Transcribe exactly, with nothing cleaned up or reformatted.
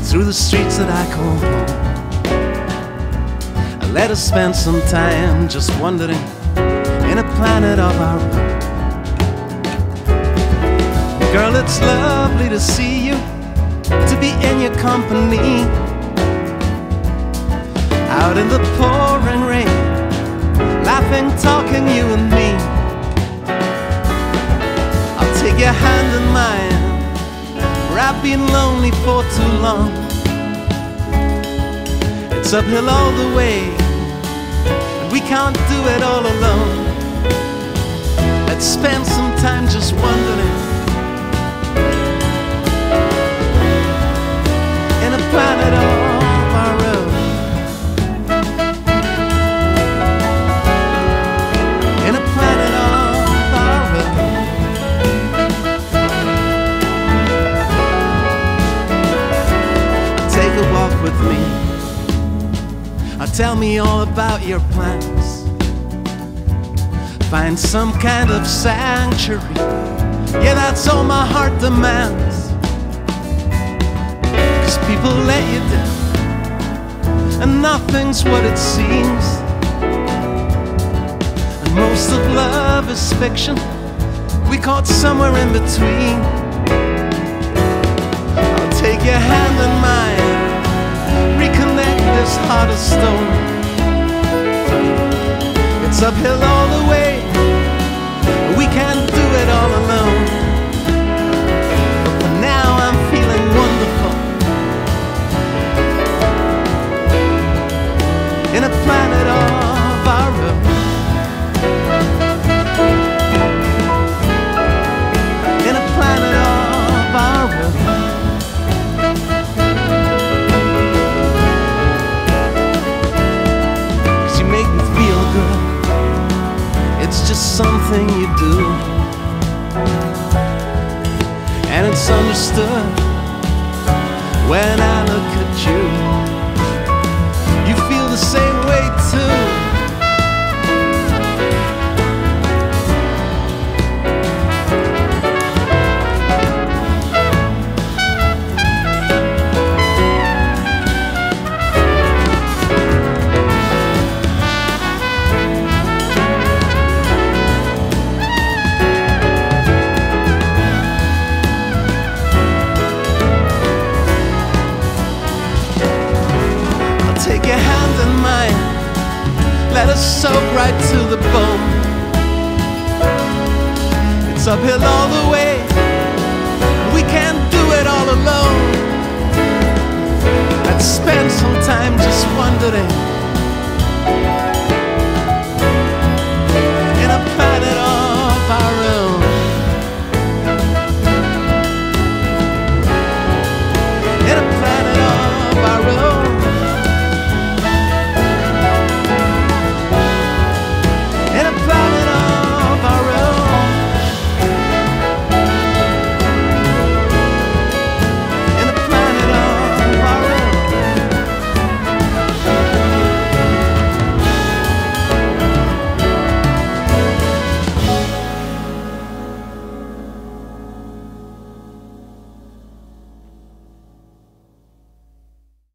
through the streets that I call home. Let us spend some time just wandering in a planet of our own. Girl, it's lovely to see you, to be in your company, out in the pouring rain, laughing, talking, you and me. I'll take your hand in mine, where I've been lonely for too long. It's uphill all the way, and we can't do it all alone. Let's spend some time just wondering in a planet of our own. In a planet of our own. Take a walk with me. Tell me all about your plans. Find some kind of sanctuary. Yeah, that's all my heart demands. 'Cause people let you down, and nothing's what it seems. And most of love is fiction, we caught somewhere in between. I'll take your hand in mine, reconnect this heart of stone. It's uphill all the way, we can't do it all alone. But for now I'm feeling wonderful in a planet of our own. In a planet of our own. It's just something you do, and it's understood when I look at you. You feel the same way too. Take your hand in mine, let us soak right to the bone. It's uphill all the way, we can't do it all alone. Let's spend some time just wondering